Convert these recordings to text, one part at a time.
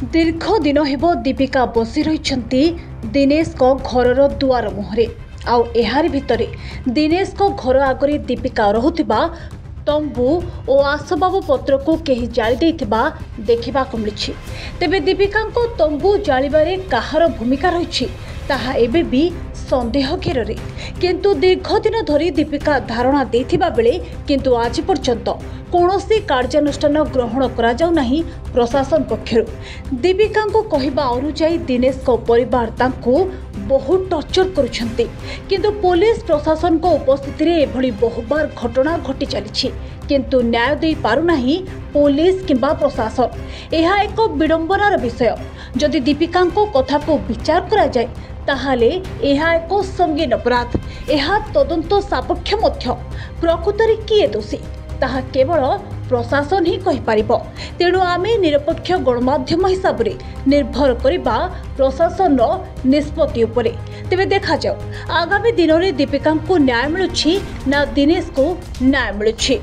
दीर्घ दिन हेब दीपिका बसी रही दिनेश को घर दुआर मुहरे आउ एहारी भितरे दिनेश को घर आगरे दीपिका रहुथिबा तंबू और आसबाब पत्र को कहीं जाली देथिबा देखा मिली। तेबे दीपिका को तंबू जालिबारे कहार भूमिका रही ताहा एबे भी संदेह घेर किंतु दीर्घ दिन धरी दीपिका धारणा देथिबा बेले किंतु आज पर्यंत कौनसी कार्यानुष्ठान ग्रहण करा जाउ नाही प्रशासन पक्षरु। दीपिका को कहबा अनुसार दिनेश को परिवार तांको बहुत टर्चर करुछंती किंतु पुलिस प्रशासन को उपस्थिति रे एभली बहुबार घटना घटी चली किंतु न्याय दे पारु नाही पुलिस किंबा प्रशासन। यह एक विडंबनार विषय। जदि दीपिका को कथा को विचार करा जाए ताहाले यह एक संगीन अपराध। यह तदंत सापेक्ष मध्य प्रकृतरे किए दोषी ताहा केवल प्रशासन ही कहि पारिबो। तेणु आमे निरपेक्ष गणमाध्यम हिसाब रे निर्भर करिबा प्रशासन निष्पत्ति उपरे। तेबे देखा जाऊ आगामी दिन में दीपिका को न्याय मिलुछि ना दिनेश को न्याय मिलुछि।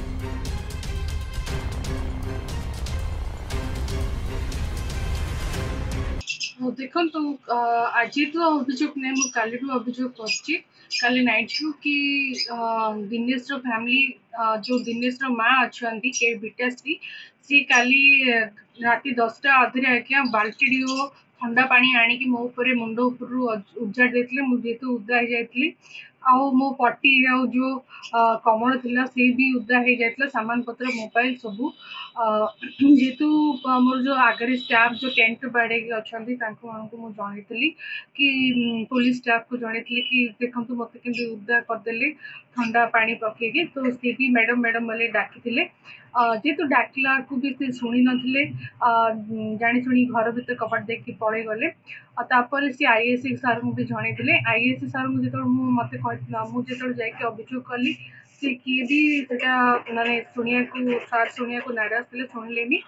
देखो तो आज तो अभियोग नहीं काली अभियोग कर काली नाइट रू कि दिनेश फैमिली जो दिनेश माँ अच्छा के बीटाश्री सी काली राति 10टा अधे आज्ञा बाल्टी ठंडा पानी आनिकी मो ऊपर मुंड ऊपर उजाड़ देते मुझे उदा हो जाती आउ मो पटी जो कमल थिला से भी उदा हो जाता सामान पत्र मोबाइल सबू जेहेतु मोर जो आगे स्टाफ जो टेंट बाड़े अच्छा मुझे कि पुलिस स्टाफ को जनई कि देखो मत के उदा करदे ठंडा पानी पकईके तो सी भी मैडम मैडम बोले डाकी जेहेतु डाकला को भी से शुणी नथिले जानी शुणी घर भीतर कपाट देखी पड़े गले तापर सी आईएससी सार को भी जनई आईएससी सार को जो मत मुझे जाके अभियोग कली सी किए भी माने शुणिया को सार शुणिया को नाराज थे शुणिले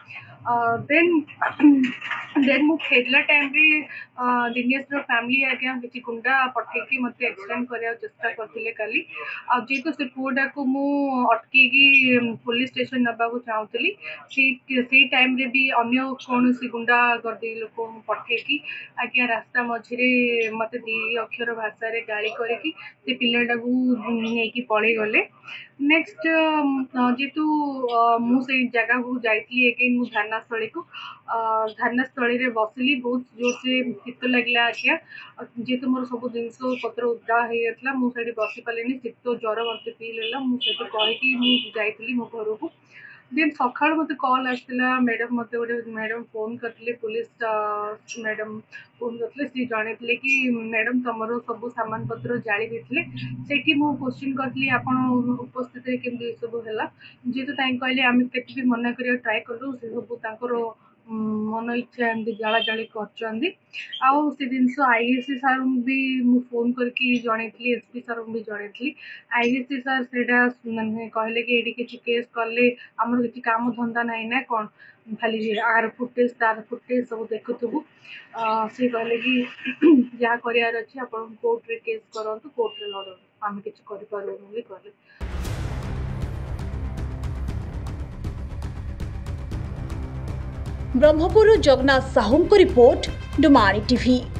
देन मु फेरला टाइम रे दिनेश फैमिली आज्ञा किसी गुंडा पठेकी मत एक्सटेंड करने चेष्टा करते काली जेहेतु से पुआटा को मु अटकी पुलिस स्टेशन नवा चाहूली से टाइम रे भी अन्य कौन गुंडा गर्दी लोक पठेकी आज्ञा रास्ता मझे मत दी अक्षर भाषा रे गाली करके से पिलाटा को नहीं पड़े गले। नेक्स्ट जेहेतु मुझे जगह को जाइए एगेन मु धारणास्थली को धारणास्थली रे बसिली बहुत जोर से शीत लगे आज्ञा जेहेतु मोर सब जिनस पत्र उदा होता मुझे बसी पारे शीत ज्वर मत पीला मुझे कहीकि मुझे मो घर को देन सका मत कॉल आसला मैडम मत गोटे मैडम फोन करते पुलिस मैडम फोन करते सी जनई कि मैडम तुमर सब सामान पत्र जाली देते से मु क्वेश्चन करी आप उपस्थित केमती सब है जेहेतु कहले आम भी मना कर ट्राए कलु से सब मन इच्छा एमती जाला जाली कर जिनस आईएससी सार भी मु फोन करके जनई एसपी सार भी जनई आईएससी सार से कहले कि ये किसी केस कले आमर किसी काम धंदा ना ना कौन खाली आर फुटेज तार फुटेज सब देखुबू सी कहले कि जहाँ करार अच्छे आप कोर्ट रे केस करूँ कोर्ट रे लड़ आम कि कहले। ब्रह्मपुर जगन्नाथ साहू को रिपोर्ट डुमाणी टीवी।